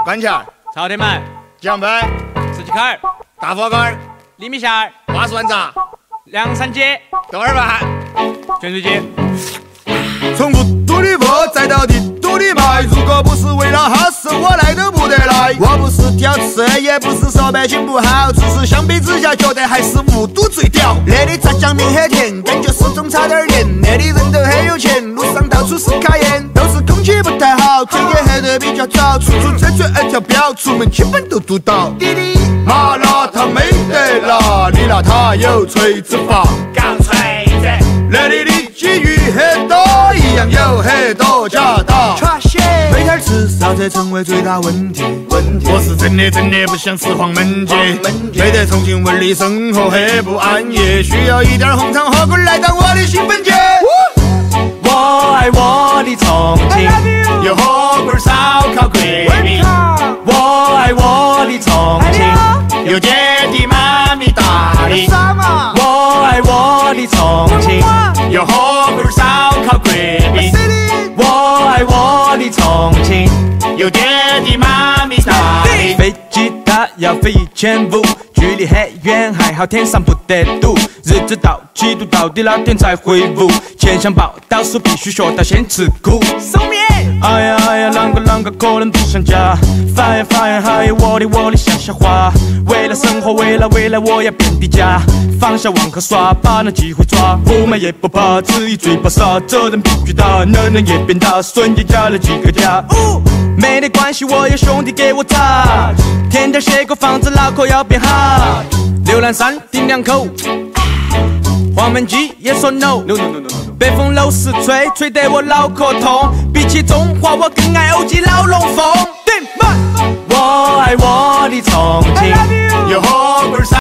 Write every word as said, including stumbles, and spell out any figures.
关卡、 朝天门、 江北、 石岐坎、 大佛杆、 厘米线、 花树湾闸、 凉山街、 豆儿饭、 泉水街。 从雾都的雾再到帝都的霾，如果不是为了好事，我来都不得来。我不是挑刺，也不是说北京不好，只是相比之下，觉得还是雾都最屌。那里炸酱面很甜，感觉始终差点盐。那里人都很有钱，路上到处是卡烟，都是空气不太好，天也黑得比较早。出租车最爱跳表，出门基本都堵到。滴滴，麻辣烫没得辣，你那它有锤子法， 搞锤子。 那里的鲫鱼很多，一样有很多假打。每天吃啥才成为最大问题？问题。我是真的真的不想吃黄焖鸡，没得重庆味的生活很不安逸，需要一点红糖火锅来当我的兴奋剂。 我爱我的重庆， 有火锅、烧烤、桂饼。 我爱我的重庆， 有姐弟妈咪大的。 我爱我的重庆， 有火锅、烧烤、桂饼。 我爱我的重庆， 有爹地妈咪大的。 飞机它要飞一千五，距离很远，还好天上不得堵。日子到几度，到底哪天才回屋？钱想报到手，必须学到先吃苦。手面，哎呀哎呀，啷个啷个可能不想家？发现发现还有我的我的小小花。为了生活，为了未来，我要变的家。放下网课耍，把那机会抓。不买也不怕，质疑嘴巴傻，责任必须大。能人也变大，瞬间加了几个家。哦，没得关系，我有兄弟给我砸。天天写个房子，脑壳要变好。刘兰山顶两口，黄焖鸡也说 no。no no no no no。北风楼时吹，吹得我脑壳痛。比起中华，我更爱欧记老龙凤。我爱我的重庆， 有火锅。